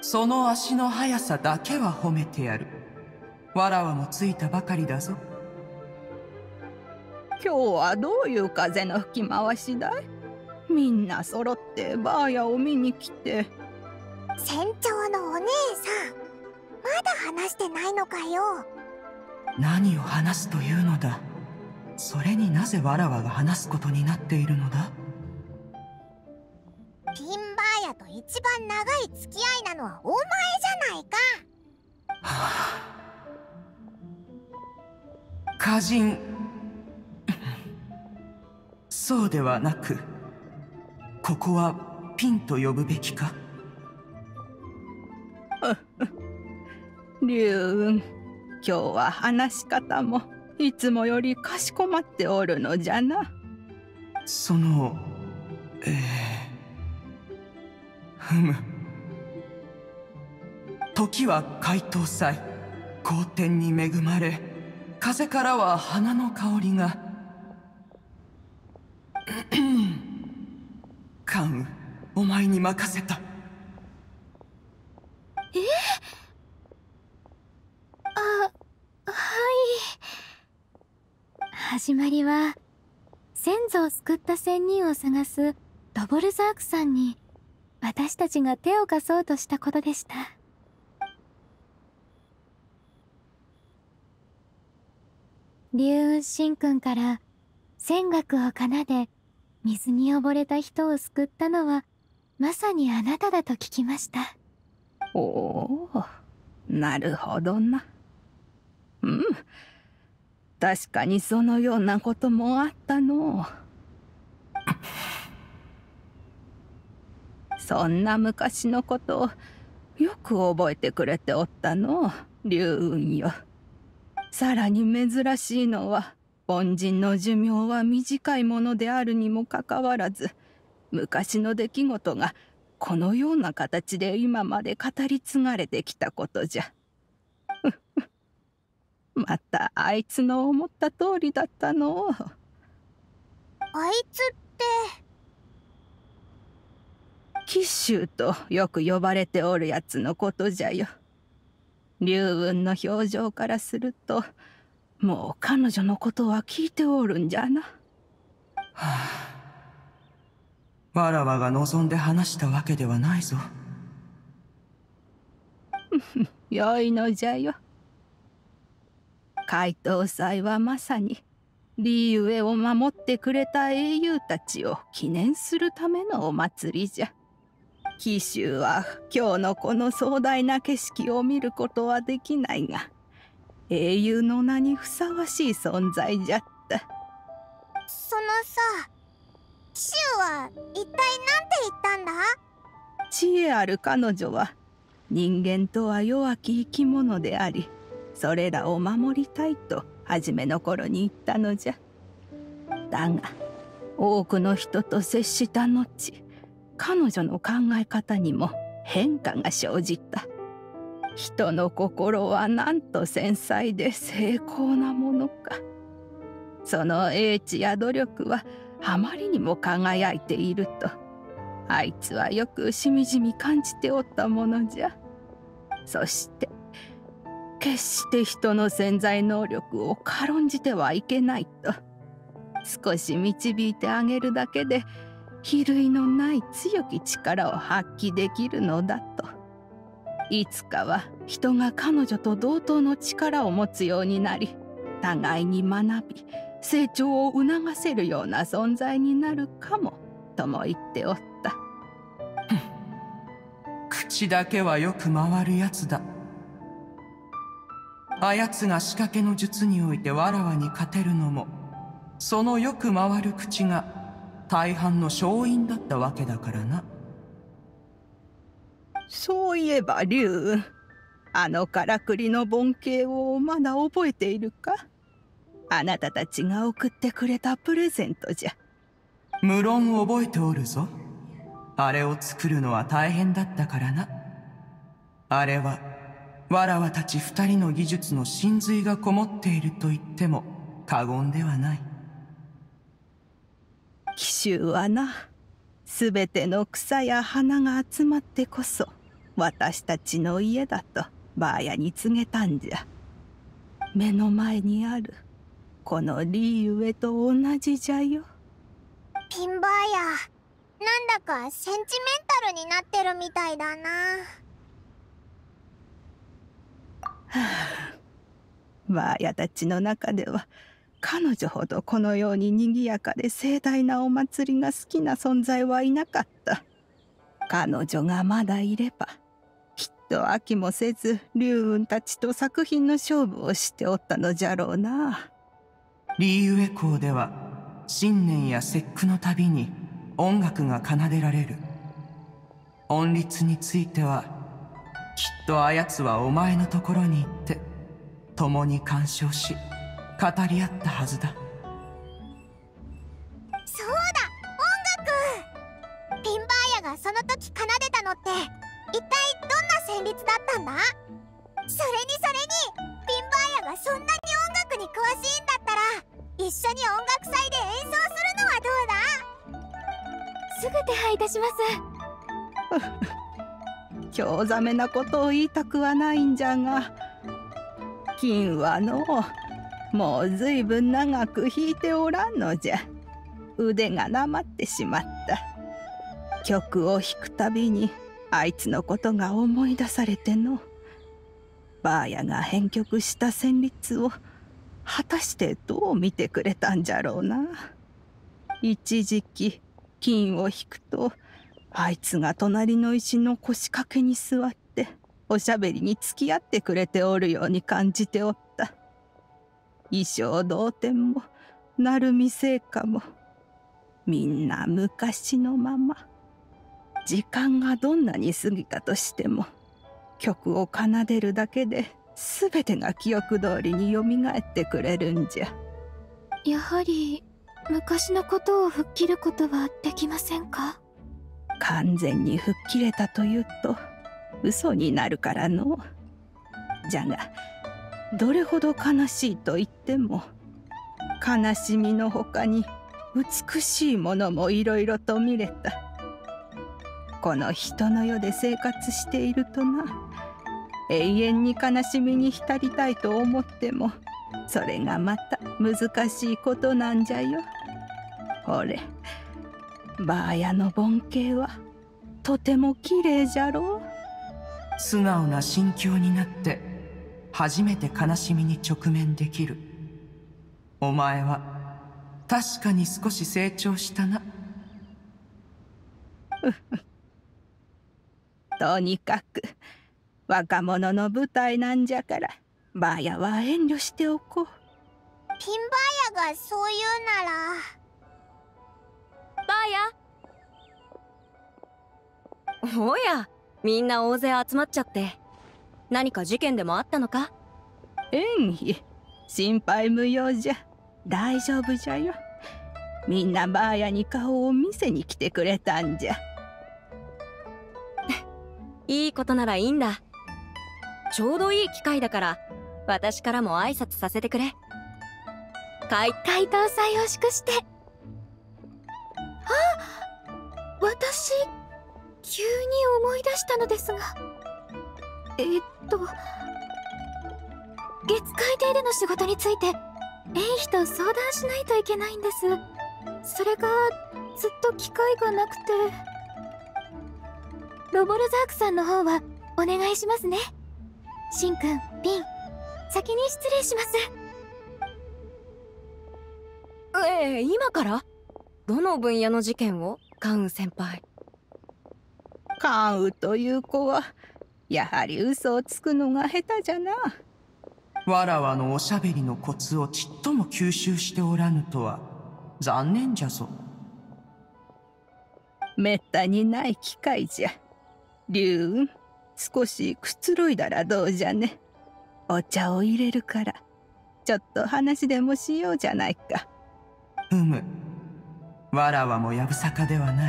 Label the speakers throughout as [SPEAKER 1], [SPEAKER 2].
[SPEAKER 1] その足の速さだけは褒めてやる。わらわもついたばかりだぞ。
[SPEAKER 2] 今日はどういう風の吹き回しだい？みんな揃ってバーヤを見に来て。
[SPEAKER 3] 船長のお姉さん、まだ話してないのかよ。
[SPEAKER 1] 何を話すというのだ。それになぜわらわが話すことになっているのだ。
[SPEAKER 3] ピンバーヤと一番長い付き合いなのはお前じゃないか。
[SPEAKER 1] はあ、歌人そうではなく、ここはピンと呼ぶべきか。
[SPEAKER 2] 龍雲、今日は話し方もいつもよりかしこまっておるのじゃな。
[SPEAKER 1] そのふむ。時は回答祭、好天に恵まれ、風からは花の香りが。関羽、お前に任せた。
[SPEAKER 4] はい。始まりは先祖を救った仙人を探すドボルザークさんに私たちが手を貸そうとしたことでした。龍雲神君から仙楽を奏で水に溺れた人を救ったのはまさにあなただと聞きました。
[SPEAKER 2] おお、なるほどな。うん、確かにそのようなこともあったの。そんな昔のことをよく覚えてくれておったの、龍雲よ。さらに珍しいのは、凡人の寿命は短いものであるにもかかわらず、昔の出来事がこのような形で今まで語り継がれてきたことじゃ。またあいつの思った通りだったの。
[SPEAKER 3] あいつって
[SPEAKER 2] 紀州とよく呼ばれておるやつのことじゃよ。龍雲の表情からすると、もう彼女のことは聞いておるんじゃな。
[SPEAKER 1] はあ、わらわが望んで話したわけではないぞ。
[SPEAKER 2] よいのじゃよ。解答祭はまさにリーウェを守ってくれた英雄たちを記念するためのお祭りじゃ。紀州は今日のこの壮大な景色を見ることはできないが、英雄の名にふさわしい存在じゃった。
[SPEAKER 3] そのさ、紀州は一体なんて言ったんだ？
[SPEAKER 2] 知恵ある彼女は、人間とは弱き生き物であり、それらを守りたいと初めの頃に言ったのじゃ。だが多くの人と接した後、彼女の考え方にも変化が生じた。人の心はなんと繊細で精巧なものか。その英知や努力はあまりにも輝いていると、あいつはよくしみじみ感じておったものじゃ。そして決して人の潜在能力を軽んじてはいけないと、少し導いてあげるだけで比類のない強き力を発揮できるのだと。いつかは人が彼女と同等の力を持つようになり、互いに学び成長を促せるような存在になるかもとも言っておった。
[SPEAKER 1] 口だけはよく回るやつだ。あやつが仕掛けの術においてわらわに勝てるのも、そのよく回る口が大半の勝因だったわけだからな。
[SPEAKER 2] そういえば龍雲、あのからくりの盆景をまだ覚えているか？あなたたちが送ってくれたプレゼントじゃ。
[SPEAKER 1] 無論覚えておるぞ。あれを作るのは大変だったからな。あれはわらわたち二人の技術の真髄がこもっていると言っても過言ではない。
[SPEAKER 2] 紀州はな、すべての草や花が集まってこそ私たちの家だとばあやに告げたんじゃ。目の前にあるこのリーウェと同じじゃよ。
[SPEAKER 3] ピンばあや、なんだかセンチメンタルになってるみたいだな。
[SPEAKER 2] ばあやたちの中では彼女ほどこのように賑やかで盛大なお祭りが好きな存在はいなかった。彼女がまだいればきっと飽きもせず龍雲たちと作品の勝負をしておったのじゃろうな。
[SPEAKER 1] リーウェ校では新年や節句のたびに音楽が奏でられる。音律についてはきっとあやつはお前のところに行って共に鑑賞し語り合ったはずだ。
[SPEAKER 3] そうだ、音楽。ピンばあやがその時奏でたのって一体どんな旋律だったんだ？それにピンばあやがそんなに音楽に詳しいんだったら一緒に音楽祭で演奏するのはどうだ？
[SPEAKER 4] すぐ手配いたします。
[SPEAKER 2] 興ざめなことを言いたくはないんじゃが、金はのもうずいぶん長く弾いておらんのじゃ。腕がなまってしまった。曲を弾くたびにあいつのことが思い出されての。ばあやが編曲した旋律を果たしてどう見てくれたんじゃろうな。一時期金を弾くとあいつが隣の石の腰掛けに座っておしゃべりに付き合ってくれておるように感じておった。衣装同点も鳴海製菓もみんな昔のまま。時間がどんなに過ぎたとしても曲を奏でるだけで全てが記憶通りによみがえってくれるんじゃ。
[SPEAKER 4] やはり昔のことを吹っ切ることはできませんか？
[SPEAKER 2] 完全に吹っ切れたというと嘘になるからの。じゃがどれほど悲しいと言っても悲しみのほかに美しいものもいろいろと見れた。この人の世で生活しているとな、永遠に悲しみに浸りたいと思ってもそれがまた難しいことなんじゃよ。ほれ、ばあやの盆景はとてもきれいじゃろう。
[SPEAKER 1] 素直な心境になって初めて悲しみに直面できる。お前は確かに少し成長したな。
[SPEAKER 2] とにかく若者の舞台なんじゃからばあやは遠慮しておこう。
[SPEAKER 3] ピンばあやがそう言うなら。
[SPEAKER 5] ばあや。おや、みんな大勢集まっちゃって何か事件でもあったのか？
[SPEAKER 2] 縁起心配無用じゃ。大丈夫じゃよ。みんなばあやに顔を見せに来てくれたんじゃ。
[SPEAKER 5] いいことならいいんだ。ちょうどいい機会だから私からも挨拶させてくれ。
[SPEAKER 4] 解答祭を祝して。私急に思い出したのですが、月海亭での仕事について縁妃と相談しないといけないんです。それがずっと機会がなくて。ロボルザークさんの方はお願いしますね。シンくん、ピン、先に失礼します。
[SPEAKER 5] 今から？どの分野の事件を？関羽先輩。
[SPEAKER 2] 関羽という子はやはり嘘をつくのが下手じゃな。
[SPEAKER 1] わらわのおしゃべりのコツをちっとも吸収しておらぬとは残念じゃぞ。
[SPEAKER 2] めったにない機会じゃ。龍雲、少しくつろいだらどうじゃね。お茶を入れるからちょっと話でもしようじゃないか。
[SPEAKER 1] わらわもやぶさかではない。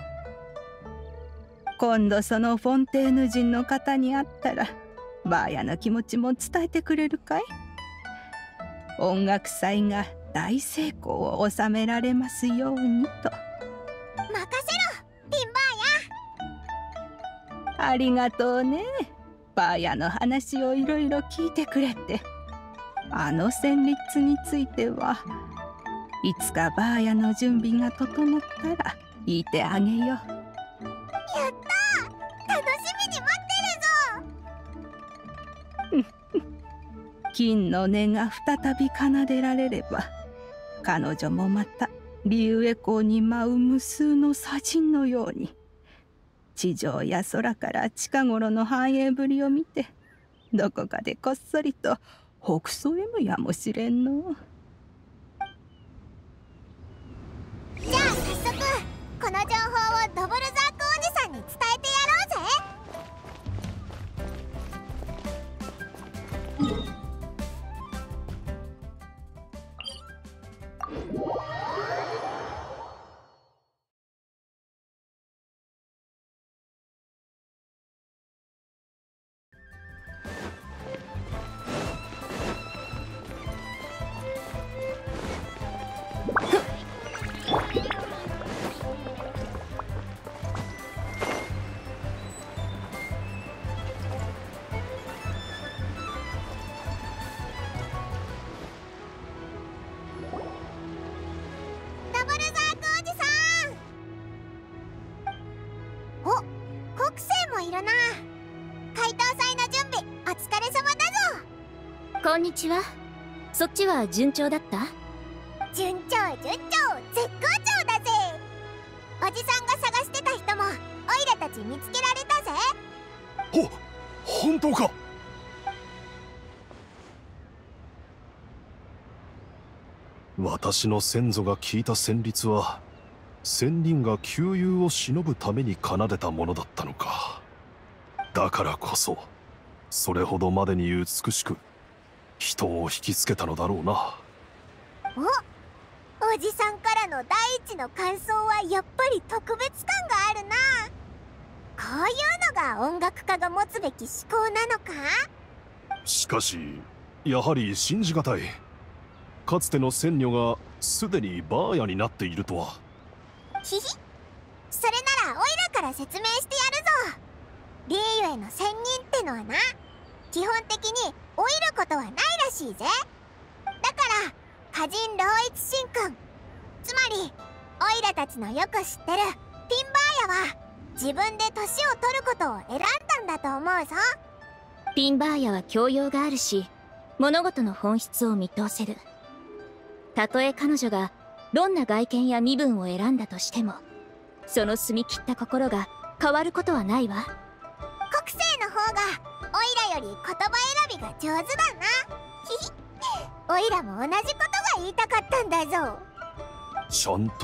[SPEAKER 2] 今度そのフォンテーヌ人の方に会ったらばあやの気持ちも伝えてくれるかい？音楽祭が大成功を収められますようにと。
[SPEAKER 3] 任せろ、ピンば
[SPEAKER 2] ありがとうね。バーヤの話をいろいろ聞いてくれて。あの旋律についてはいつかバーヤの準備が整ったら言いてあげよう。
[SPEAKER 3] やったー、楽しみに待ってるぞ。
[SPEAKER 2] 金の音が再び奏でられれば、彼女もまたリュウエコウに舞う無数の砂塵のように地上や空から近頃の繁栄ぶりを見て、どこかでこっそりと北総へむやもしれんの。
[SPEAKER 3] じゃあ早速この情報をドブルザークおじさんに伝えてやろうぜ。ドブルザークおじさん。お、国生もいるな。解凍祭の準備お疲れ様だぞ。
[SPEAKER 5] こんにちは。そっちは順調だった？
[SPEAKER 3] 順調、絶好調だぜ。おじさんが探してた人もオイラたち見つけられたぜ。
[SPEAKER 6] 本当か？私の先祖が聞いた旋律は、仙人が旧友を忍ぶために奏でたものだったのか。だからこそそれほどまでに美しく人を引きつけたのだろうな。
[SPEAKER 3] おじさんからの第一の感想はやっぱり特別感があるな。こういうのが音楽家が持つべき思考なのか？
[SPEAKER 6] しかしやはり信じがたい。かつての仙女がすでにバーヤになっているとは。
[SPEAKER 3] ひひ、それならオイラから説明してやるぞ。リーユへの仙人ってのはな、基本的に老いることはないらしいぜ。だから歌人老一神君、つまりオイラたちのよく知ってるピンバーヤは自分で年を取ることを選んだんだと思うぞ。
[SPEAKER 5] ピンバーヤは教養があるし、物事の本質を見通せる。たとえ彼女がどんな外見や身分を選んだとしても、その澄み切った心が変わることはないわ。
[SPEAKER 3] 国生の方がオイラより言葉選びが上手だな。ひひ、オイラも同じことが言いたかったんだぞ。
[SPEAKER 6] ちゃんと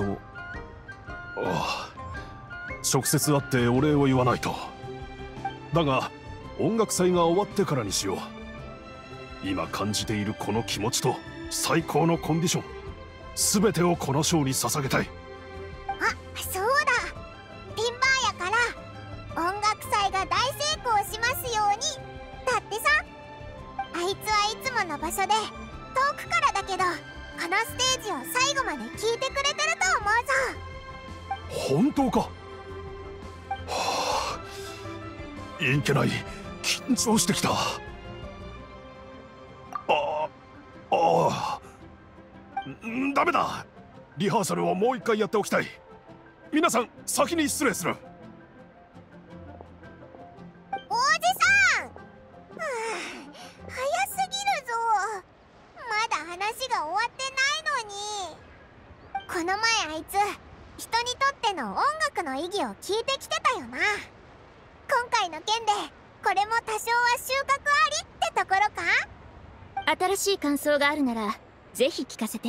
[SPEAKER 6] 直接会ってお礼を言わないと。だが音楽祭が終わってからにしよう。今感じているこの気持ちと最高のコンディション、全てをこのショーに捧げたい。
[SPEAKER 3] あ、そうだ。ピンバーヤから音楽祭が大成功しますようにだってさ。あいつはいつもの場所で遠くからだけどこのステージを最後まで聞いてくれてると思うぞ。
[SPEAKER 6] 本当か？はあ、いけない。緊張してきた。ダメだ。リハーサルをもう一回やっておきたい。皆さん先に失礼する。
[SPEAKER 3] おじさん、早すぎるぞ。まだ話が終わってないのに。この前あいつ人にとっての音楽の意義を聞いてきてたよな。今回の件でこれも多少は収穫ありってところか？
[SPEAKER 5] 新しい感想があるならぜひ聞かせて。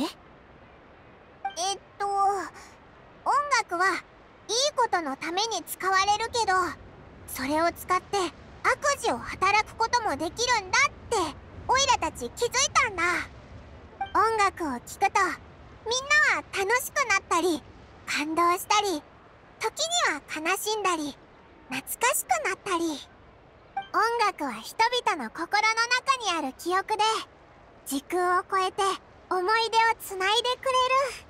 [SPEAKER 3] 音楽はいいことのために使われるけど、それを使って悪事を働くこともできるんだってオイラたち気づいたんだ。音楽を聴くとみんなは楽しくなったり感動したり、時には悲しんだり懐かしくなったり。音楽は人々の心の中にある記憶で時空を超えて思い出をつないでくれる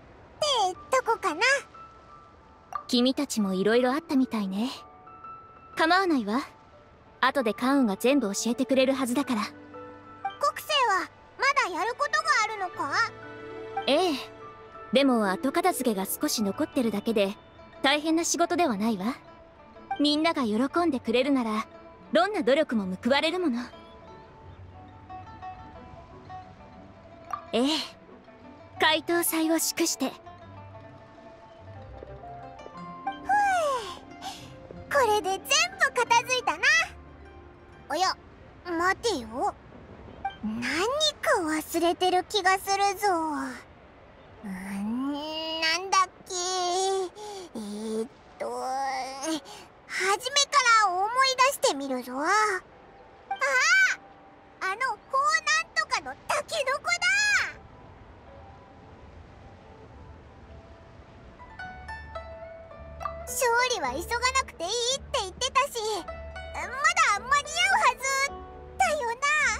[SPEAKER 3] ってとこかな。
[SPEAKER 5] 君たちもいろいろあったみたいね。 構わないわ。後でカウンが全部教えてくれるはずだから。
[SPEAKER 3] 国生はまだやることがあるのか？
[SPEAKER 5] ええ。でも後片付けが少し残ってるだけで大変な仕事ではないわ。みんなが喜んでくれるならどんな努力も報われるもの。ええ。解答祭を祝して。
[SPEAKER 3] これで全部片付いたな。おや、待てよ。何か忘れてる気がするぞ。なんだっけ。初めから思い出してみるぞ。あのなんとかのタケノコだ。勝利は急がなくていいって言ってたし、まだ間に合うはずだよ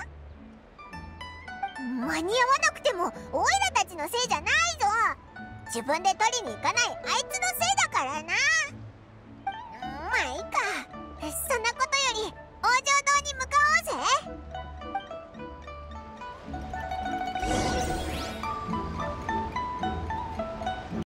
[SPEAKER 3] な。間に合わなくてもオイラたちのせいじゃないぞ。自分で取りに行かないあいつのせいだからな。